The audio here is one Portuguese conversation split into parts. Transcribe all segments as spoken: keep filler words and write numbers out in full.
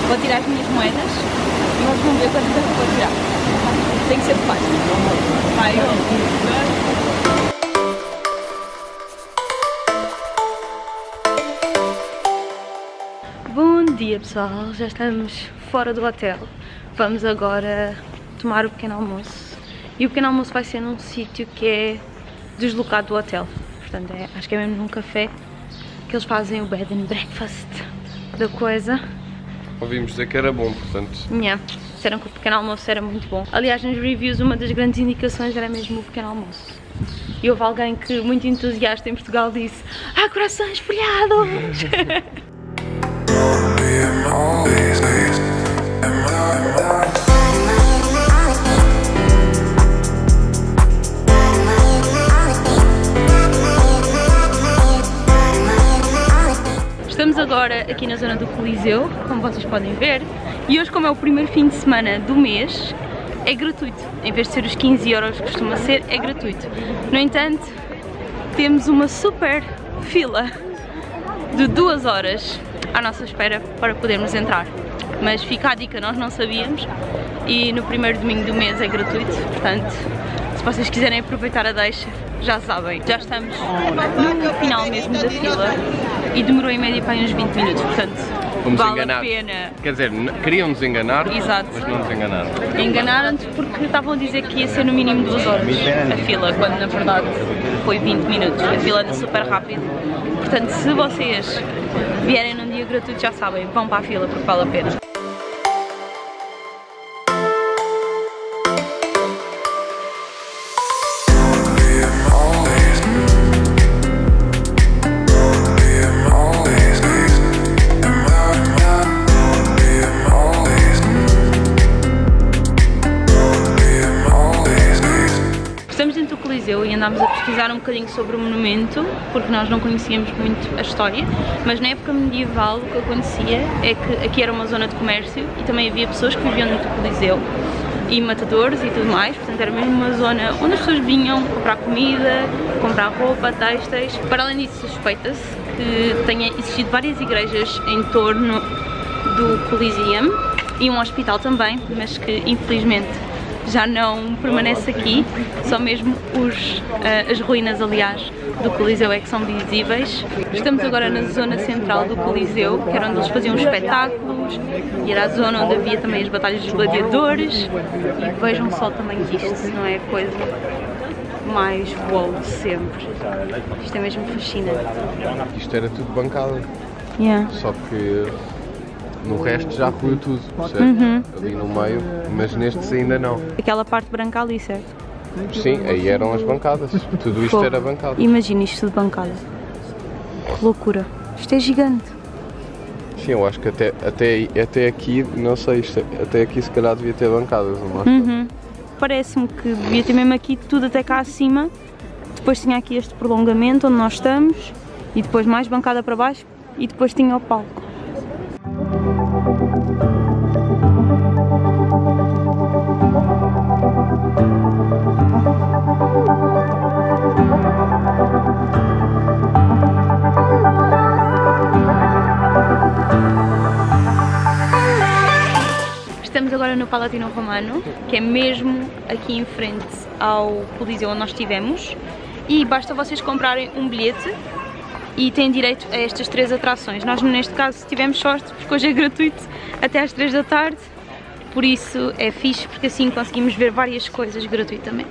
Vou tirar as minhas moedas e nós vamos ver quantas é que vou tirar. Tem que ser fácil. Vai, Bom dia pessoal, já estamos fora do hotel. Vamos agora tomar o pequeno almoço. E o pequeno almoço vai ser num sítio que é deslocado do hotel. Portanto, é, acho que é mesmo num café que eles fazem o bed and breakfast da coisa. Ouvimos dizer que era bom, portanto... Yeah. Disseram que o pequeno almoço era muito bom. Aliás, nos reviews uma das grandes indicações era mesmo o pequeno almoço. E houve alguém que, muito entusiasta em Portugal, disse: ah, corações folhados! Estamos agora aqui na zona do Coliseu, como vocês podem ver, e hoje, como é o primeiro fim de semana do mês, é gratuito. Em vez de ser os quinze euros que costuma ser, é gratuito. No entanto, temos uma super fila de duas horas à nossa espera para podermos entrar. Mas fica a dica, nós não sabíamos, e no primeiro domingo do mês é gratuito, portanto, se vocês quiserem aproveitar a deixa, já sabem. Já estamos no final mesmo da fila e demorou em média para uns vinte minutos, portanto, Fomos vale enganados. a pena. Quer dizer, queriam-nos enganar, Exato. mas não nos enganaram. Enganaram-nos porque estavam a dizer que ia ser no mínimo duas horas a fila, quando na verdade foi vinte minutos. A fila anda super rápido. Portanto, se vocês vierem num dia gratuito, já sabem, vão para a fila porque vale a pena. E andámos a pesquisar um bocadinho sobre o monumento, porque nós não conhecíamos muito a história, mas na época medieval o que acontecia é que aqui era uma zona de comércio e também havia pessoas que viviam dentro do Coliseu e matadores e tudo mais, portanto era mesmo uma zona onde as pessoas vinham comprar comida, comprar roupa, têxteis. Para além disso, suspeita-se que tenha existido várias igrejas em torno do Coliseum e um hospital também, mas que infelizmente já não permanece aqui, só mesmo os, uh, as ruínas, aliás, do Coliseu é que são visíveis. Estamos agora na zona central do Coliseu, que era onde eles faziam os espetáculos, e era a zona onde havia também as batalhas dos gladiadores, e vejam só também que isto não é a coisa mais wow de sempre. Isto é mesmo fascinante. Isto era tudo bancada, Yeah. só que no resto já ruiu tudo, certo? Uhum. Ali no meio, mas nestes ainda não. Aquela parte branca ali, certo? Sim, aí eram as bancadas, tudo isto Fogo. era bancada. Imagina isto tudo bancada. Que loucura. Isto é gigante. Sim, eu acho que até, até, até aqui, não sei, isto, até aqui se calhar devia ter bancadas, não acho? Uhum. Parece-me que devia ter mesmo aqui tudo até cá acima. Depois tinha aqui este prolongamento onde nós estamos, e depois mais bancada para baixo, e depois tinha o palco. Estamos agora no Palatino Romano, que é mesmo aqui em frente ao Coliseu onde nós estivemos, e basta vocês comprarem um bilhete e têm direito a estas três atrações. Nós neste caso tivemos sorte porque hoje é gratuito até às três da tarde, por isso é fixe porque assim conseguimos ver várias coisas gratuitamente.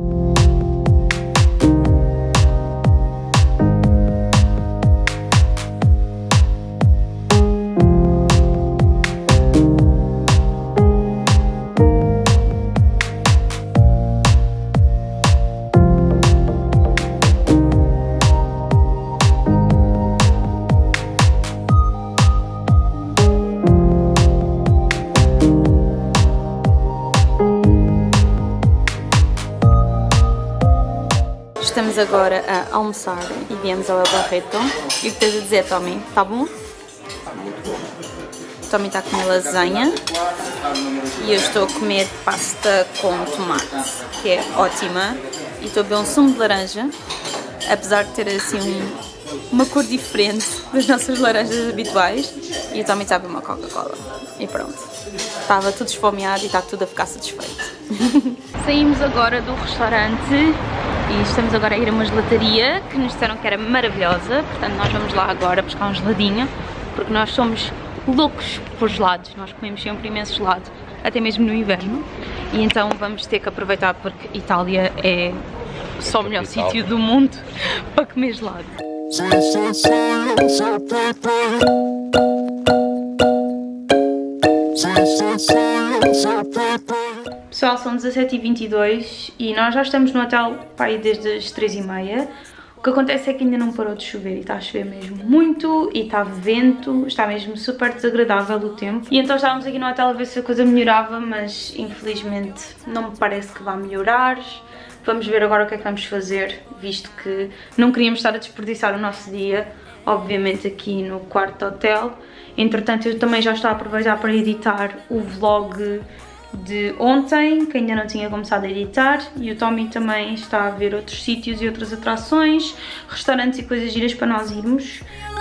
Estamos agora a almoçar e viemos ao El Barreto. E o que tens a dizer, Tommy? Está bom? Muito bom. O Tommy está a comer lasanha e eu estou a comer pasta com tomate, que é ótima. E estou a beber um sumo de laranja, apesar de ter assim um, uma cor diferente das nossas laranjas habituais e eu também sabe uma Coca-Cola. E pronto, estava tudo esfomeado e está tudo a ficar satisfeito. Saímos agora do restaurante e estamos agora a ir a uma gelataria que nos disseram que era maravilhosa, portanto nós vamos lá agora buscar um geladinho, porque nós somos loucos por gelados, nós comemos sempre imenso gelado, até mesmo no inverno, e então vamos ter que aproveitar porque Itália é só o melhor sítio do mundo para comer gelado. Pessoal, são dezassete e vinte e dois e nós já estamos no hotel para ir desde as três e meia. O que acontece é que ainda não parou de chover e está a chover mesmo muito e está vento, está mesmo super desagradável o tempo. E então estávamos aqui no hotel a ver se a coisa melhorava, mas infelizmente não me parece que vá melhorar. Vamos ver agora o que é que vamos fazer, visto que não queríamos estar a desperdiçar o nosso dia, obviamente aqui no quarto hotel. Entretanto, eu também já estou a aproveitar para editar o vlog de ontem, que ainda não tinha começado a editar, e o Tommy também está a ver outros sítios e outras atrações, restaurantes e coisas giras para nós irmos.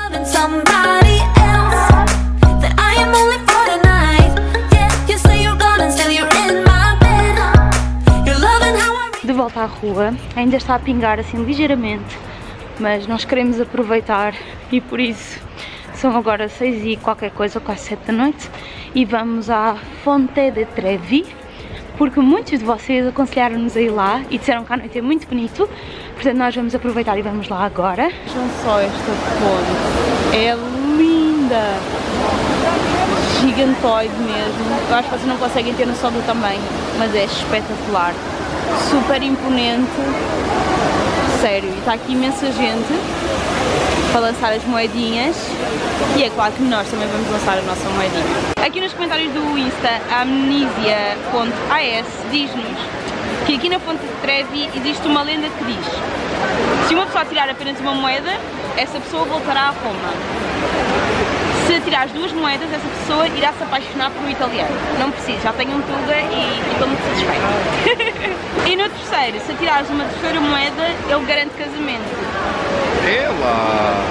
De volta à rua, ainda está a pingar assim ligeiramente, mas nós queremos aproveitar e por isso são agora seis e qualquer coisa, quase sete da noite, e vamos à Fonte de Trevi, porque muitos de vocês aconselharam-nos a ir lá e disseram que a noite é muito bonito, portanto nós vamos aproveitar e vamos lá agora. Vejam só esta fonte, é linda, gigantoide mesmo, eu acho que vocês não conseguem ter noção do tamanho, mas é espetacular, super imponente, sério, e está aqui imensa gente para lançar as moedinhas e é claro que nós também vamos lançar a nossa moedinha. Aqui nos comentários do Insta, a amnesia ponto a s diz-nos que aqui na Fonte de Trevi existe uma lenda que diz: se uma pessoa tirar apenas uma moeda, essa pessoa voltará a Roma. Se atirares duas moedas, essa pessoa irá se apaixonar por um italiano. Não precisa, já tenho um tuga e estou muito satisfeita. E no terceiro, se atirares uma terceira moeda, ele garante casamento. Ela!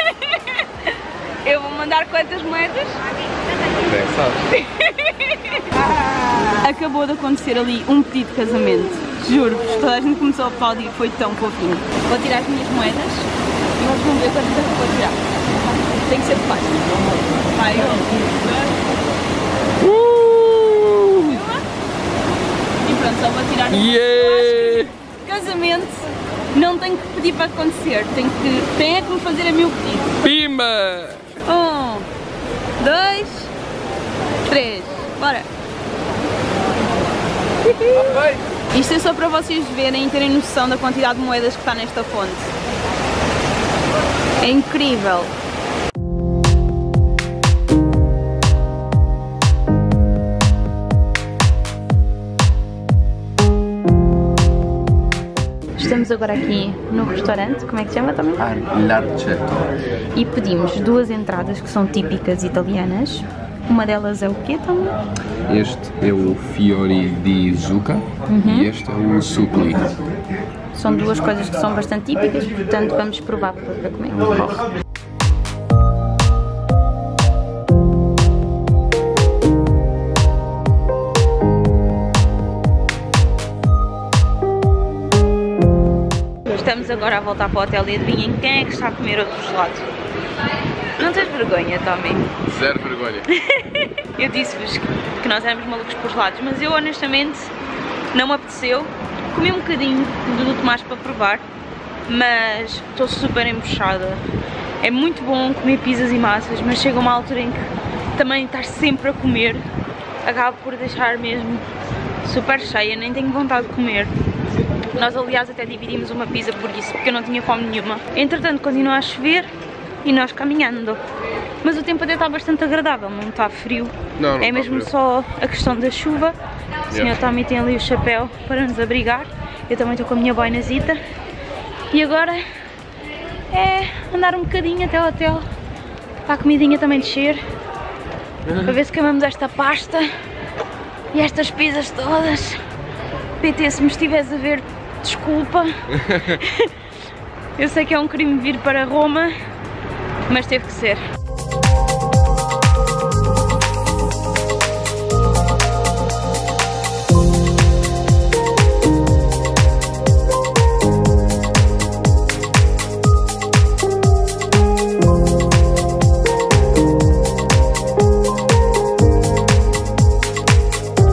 Eu vou mandar quantas moedas? Bem, sabe. Acabou de acontecer ali um pedido de casamento. Juro-vos, toda a gente começou a aplaudir, foi tão fofinho. Vou tirar as minhas moedas e nós vamos ver quantas é que vou tirar. Tem que ser fácil. Vai, uh! E pronto, só vou tirar. Yeah! Casamento não tem que pedir para acontecer, tem que, tem é que me fazer a meu pedido. Pimba! Um, dois, três, bora! Isto é só para vocês verem e terem noção da quantidade de moedas que está nesta fonte. É incrível! Estamos agora aqui no restaurante, como é que se chama também? L'Arcetto. E pedimos duas entradas que são típicas italianas. Uma delas é o quê também? Este é o Fiori di Zucca uhum. e este é o Supli. São duas coisas que são bastante típicas, portanto vamos provar para comer. Oh. Estamos agora a voltar para o hotel e adivinhem quem é que está a comer outro gelado? Não tens vergonha, Tommy? Zero vergonha. Eu disse-vos que nós éramos malucos por gelados, mas eu honestamente não me apeteceu. Comi um bocadinho do Tomás para provar, mas estou super embuchada. É muito bom comer pizzas e massas, mas chega uma altura em que também estar sempre a comer acaba por deixar mesmo super cheia, nem tenho vontade de comer. Nós aliás até dividimos uma pizza por isso, porque eu não tinha fome nenhuma. Entretanto continua a chover e nós caminhando. Mas o tempo até está bastante agradável, não está frio. Não, não é mesmo frio. Só a questão da chuva. O senhor yeah. Tommy tem ali o chapéu para nos abrigar. Eu também estou com a minha boinazita. E agora é andar um bocadinho até o hotel para a comidinha também descer. Para ver se queimamos esta pasta e estas pizzas todas. P T, se me estiveres a ver, desculpa. Eu sei que é um crime vir para Roma, mas teve que ser.